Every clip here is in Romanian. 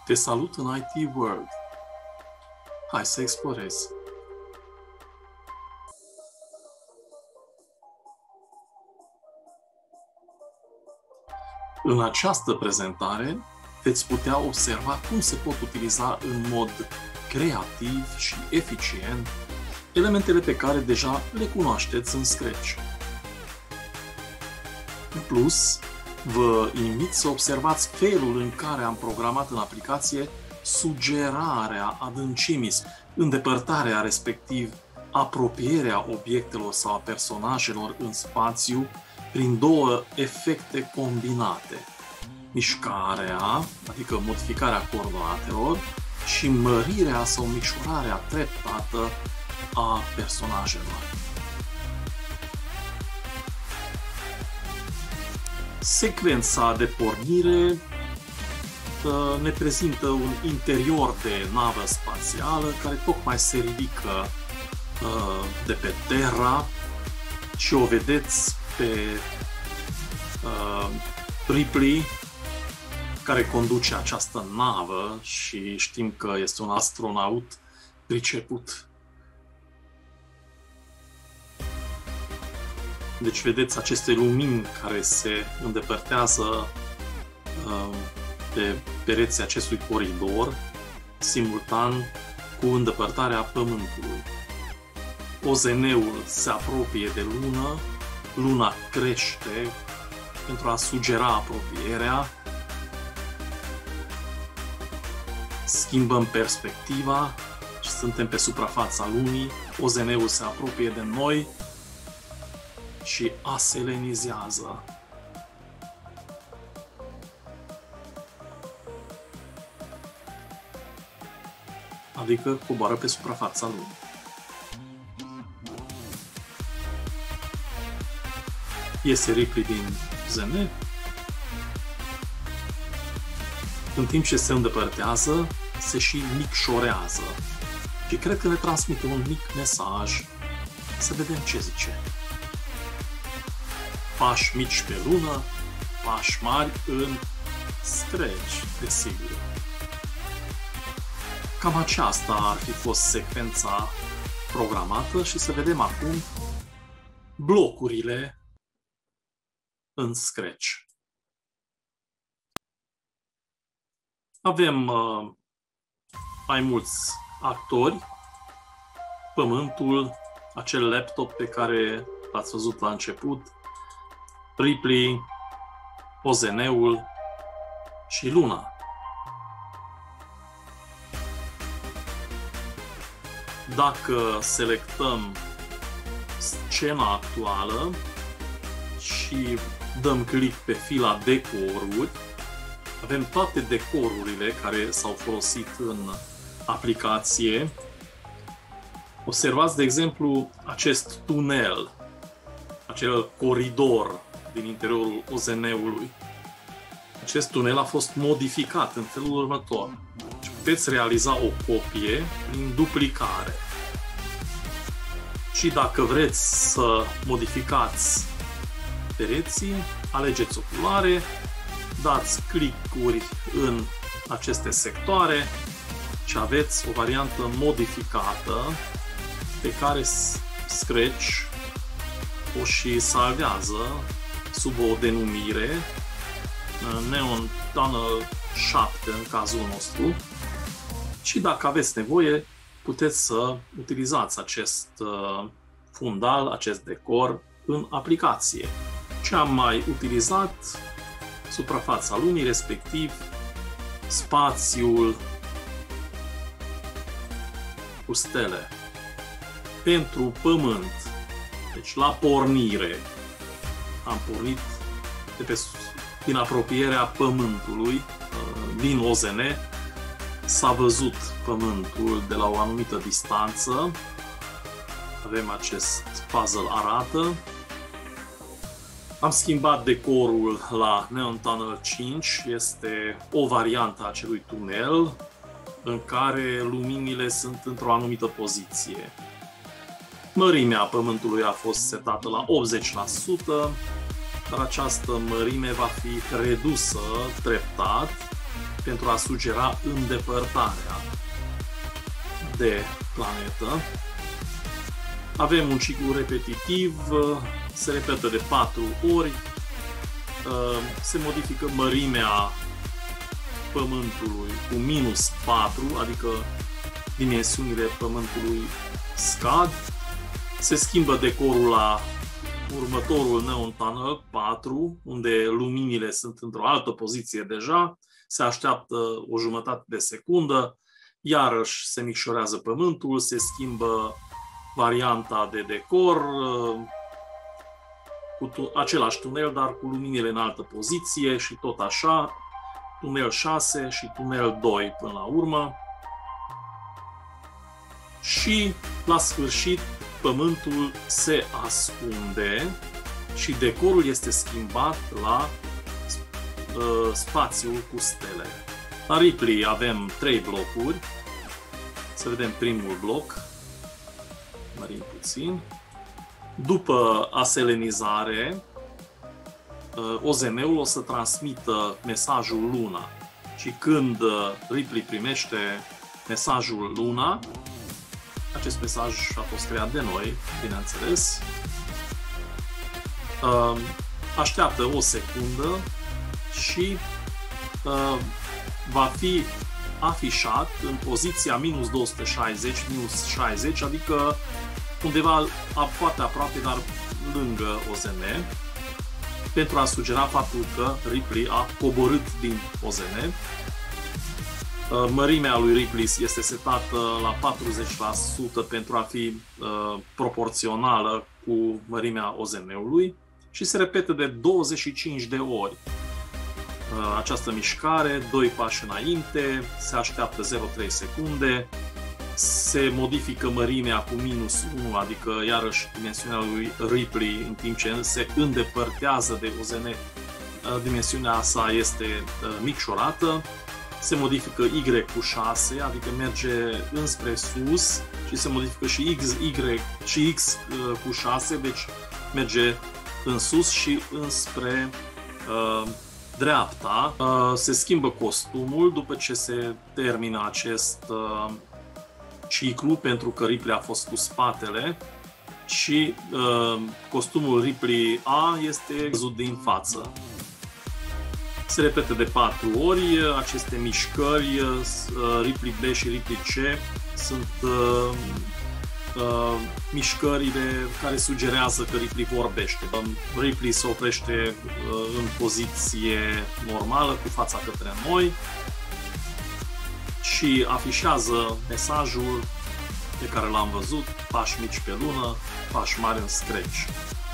Te salut în IT World. Hai să explorezi. În această prezentare veți putea observa cum se pot utiliza în mod creativ și eficient elementele pe care deja le cunoașteți în Scratch. În plus, vă invit să observați felul în care am programat în aplicație sugerarea adâncimii, îndepărtarea, respectiv apropierea obiectelor sau a personajelor în spațiu prin două efecte combinate. Mișcarea, adică modificarea coordonatelor, și mărirea sau micșorarea treptată a personajelor. Secvența de pornire ne prezintă un interior de navă spațială care tocmai se ridică de pe Terra și o vedeți pe Ripley, care conduce această navă și știm că este un astronaut priceput. Deci vedeți aceste lumini care se îndepărtează pe pereții acestui coridor, simultan cu îndepărtarea Pământului. OZN-ul se apropie de lună, luna crește pentru a sugera apropierea, schimbăm perspectiva și suntem pe suprafața lunii, OZN-ul se apropie de noi și aselenizează. Adică coboară pe suprafața lunii. Iese Ripley din ZN. În timp ce se îndepărtează, se și micșorează. Și cred că ne transmite un mic mesaj. Să vedem ce zice. Pași mici pe lună, pași mari în Scratch, desigur. Cam aceasta ar fi fost secvența programată și să vedem acum blocurile în Scratch. Avem mai mulți actori, Pământul, acel laptop pe care l-ați văzut la început, Ripley, OZN-ul și Luna. Dacă selectăm scena actuală și dăm click pe fila decoruri, avem toate decorurile care s-au folosit în aplicație. Observați, de exemplu, acest tunel, acel coridor din interiorul OZN-ului. Acest tunel a fost modificat în felul următor. Deci puteți realiza o copie prin duplicare. Și dacă vreți să modificați pereții, alegeți o culoare, dați click-uri în aceste sectoare și aveți o variantă modificată pe care Scratch o și salvează sub o denumire Neon Tunnel 7 în cazul nostru. Și dacă aveți nevoie, puteți să utilizați acest fundal, acest decor în aplicație. Ce am mai utilizat? Suprafața lunii, respectiv spațiul cu stele. Pentru Pământ, deci la pornire, am pornit din apropierea Pământului, din OZN, s-a văzut Pământul de la o anumită distanță. Avem acest puzzle arată. Am schimbat decorul la Neon Tunnel 5, este o variantă a acelui tunel în care luminile sunt într-o anumită poziție. Mărimea Pământului a fost setată la 80%, dar această mărime va fi redusă treptat pentru a sugera îndepărtarea de planetă. Avem un ciclu repetitiv, se repetă de 4 ori, se modifică mărimea Pământului cu -4, adică dimensiunile Pământului scad. Se schimbă decorul la următorul Neon Tunnel 4, unde luminile sunt într-o altă poziție deja, se așteaptă o jumătate de secundă, iarăși se micșorează Pământul, se schimbă varianta de decor, cu același tunel, dar cu luminile în altă poziție și tot așa, tunel 6 și tunel 2 până la urmă. Și la sfârșit Pământul se ascunde și decorul este schimbat la spațiul cu stele. La Ripley avem 3 blocuri. Să vedem primul bloc. Mărim puțin. După aselenizare, OZN-ul o să transmită mesajul Luna. Și când Ripley primește mesajul Luna, acest mesaj a fost creat de noi, bineînțeles, așteaptă o secundă și va fi afișat în poziția -260, -60, adică undeva foarte aproape, dar lângă OZN, pentru a sugera faptul că Ripley a coborât din OZN. Mărimea lui Ripley este setată la 40% pentru a fi proporțională cu mărimea OZN-ului și se repetă de 25 de ori. Această mișcare, 2 pași înainte, se așteaptă 0,3 secunde, se modifică mărimea cu -1, adică iarăși dimensiunea lui Ripley, în timp ce se îndepărtează de OZN, dimensiunea sa este micșorată. Se modifică Y cu 6, adică merge înspre sus, și se modifică și Y și X cu 6, deci merge în sus și înspre dreapta. Se schimbă costumul după ce se termină acest ciclu, pentru că Ripley a fost cu spatele și costumul Ripley A este văzut din față. Se repetă de 4 ori aceste mișcări. Ripley B și Ripley C sunt mișcările care sugerează că Ripley vorbește. Ripley se oprește în poziție normală, cu fața către noi, și afișează mesajul pe care l-am văzut: pași mici pe lună, pași mari în screci.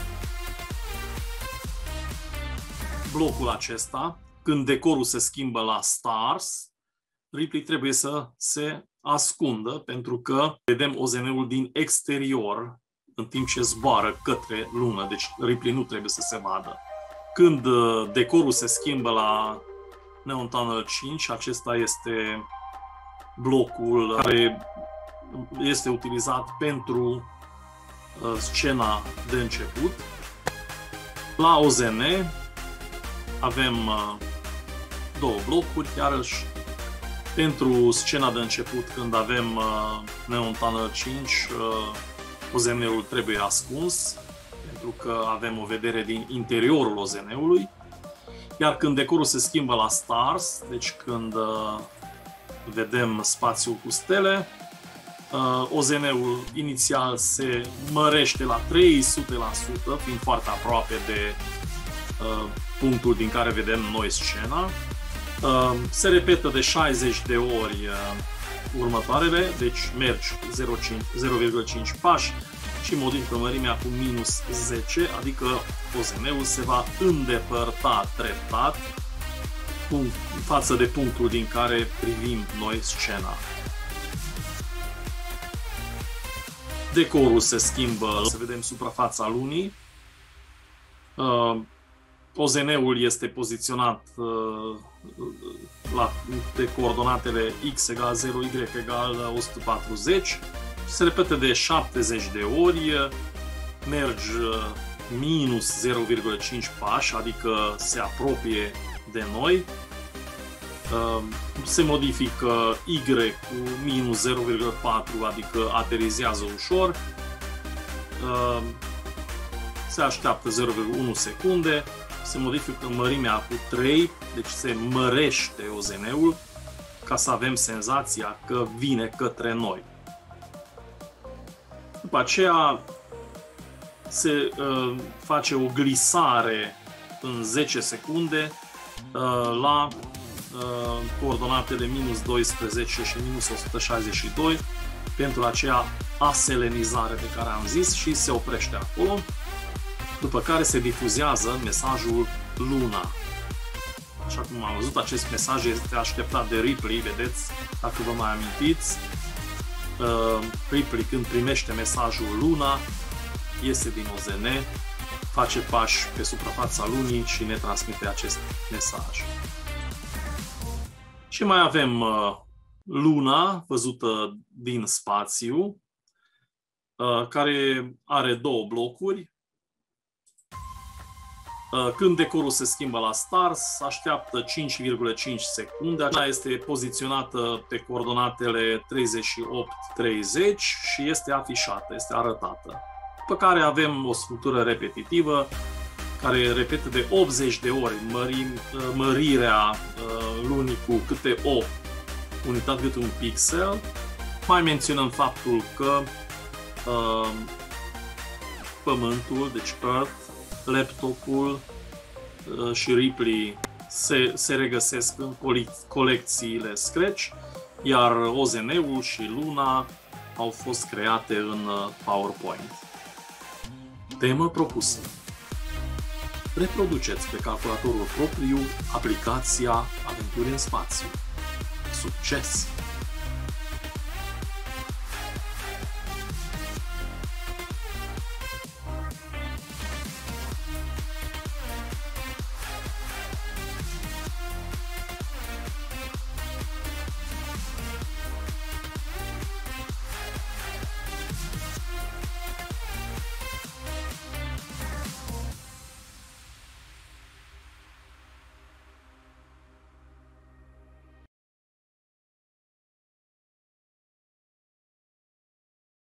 Blocul acesta, când decorul se schimbă la Stars, Ripley trebuie să se ascundă, pentru că vedem OZN-ul din exterior în timp ce zboară către lună, deci Ripley nu trebuie să se vadă. Când decorul se schimbă la Neon Tunnel 5, acesta este blocul care este utilizat pentru scena de început. La OZN avem 2 blocuri, iarăși pentru scena de început, când avem Neon Tunnel 5, OZN-ul trebuie ascuns, pentru că avem o vedere din interiorul OZN-ului. Iar când decorul se schimbă la Stars, deci când vedem spațiul cu stele, OZN-ul inițial se mărește la 300%, fiind foarte aproape de punctul din care vedem noi scena. Se repetă de 60 de ori următoarele, deci mergi 0,5 pași și modifică mărimea cu -10, adică OZN-ul se va îndepărta treptat față de punctul din care privim noi scena. Decorul se schimbă, să vedem suprafața lunii. OZN-ul este poziționat de coordonatele x egal 0, y egal 140. Se repetă de 70 de ori, mergi -0,5 pași, adică se apropie de noi. Se modifică Y cu minus 0,4, adică aterizează ușor. Se așteaptă 0,1 secunde. Se modifică mărimea cu 3, deci se mărește OZN-ul ca să avem senzația că vine către noi. După aceea se face o glisare în 10 secunde la coordonatele minus 12 și minus 162 pentru acea aselenizare de care am zis și se oprește acolo, după care se difuzează mesajul Luna. Așa cum am văzut, acest mesaj este așteptat de Ripley, vedeți, dacă vă mai amintiți. Ripley, când primește mesajul Luna, iese din OZN, face pași pe suprafața Lunii și ne transmite acest mesaj. Și mai avem Luna, văzută din spațiu, care are două blocuri. Când decorul se schimbă la stars, așteaptă 5,5 secunde. Aceea este poziționată pe coordonatele 38-30 și este afișată, este arătată. După care avem o structură repetitivă care repetă de 80 de ori mărirea lunii cu câte o unitate, câte un pixel. Mai menționăm faptul că Pământul, deci Earth, laptopul și Ripley se regăsesc în colecțiile Scratch, iar OZN-ul și Luna au fost create în PowerPoint. Temă propusă. Reproduceți pe calculatorul propriu aplicația Aventuri în spațiu. Succes!